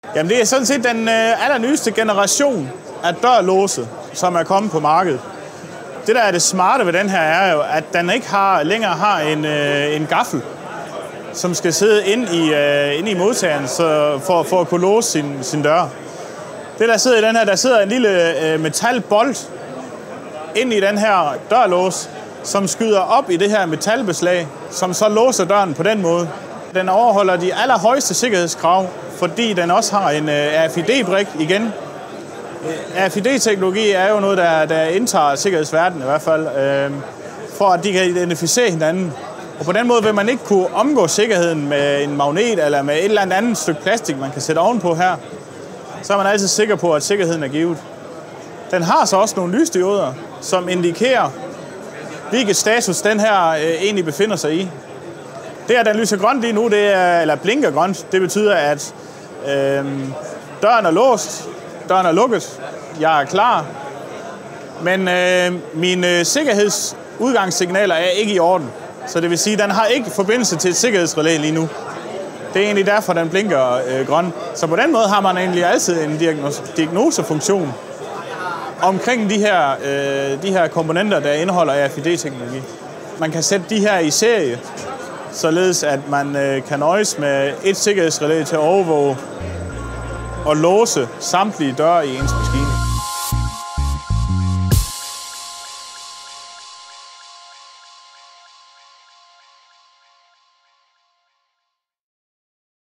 Jamen det er sådan set den allernyeste generation af dørlåse, som er kommet på markedet. Det der er det smarte ved den her er jo, at den ikke længere har en gaffel, som skal sidde inde i modtageren for at kunne låse sin dør. Det der sidder i den her, der sidder en lille metalbolt ind i den her dørlås, som skyder op i det her metalbeslag, som så låser døren på den måde. Den overholder de allerhøjeste sikkerhedskrav, fordi den også har en RFID-brik igen. RFID-teknologi er jo noget, der indtager sikkerhedsverdenen i hvert fald, for at de kan identificere hinanden. Og på den måde vil man ikke kunne omgå sikkerheden med en magnet eller med et eller andet stykke plastik, man kan sætte ovenpå her. Så er man altid sikker på, at sikkerheden er givet. Den har så også nogle lysdioder, som indikerer, hvilket status den her egentlig befinder sig i. Det, at den lyser grønt lige nu, eller blinker grønt, det betyder, at døren er låst, døren er lukket, jeg er klar, men mine sikkerhedsudgangssignaler er ikke i orden. Så det vil sige, at den har ikke forbindelse til et sikkerhedsrelæ lige nu. Det er egentlig derfor, den blinker grøn. Så på den måde har man egentlig altid en diagnosefunktion omkring de her komponenter, der indeholder RFID-teknologi. Man kan sætte de her i serie, således at man kan nøjes med et sikkerhedsrelæ til at overvåge og låse samtlige døre i ens maskine.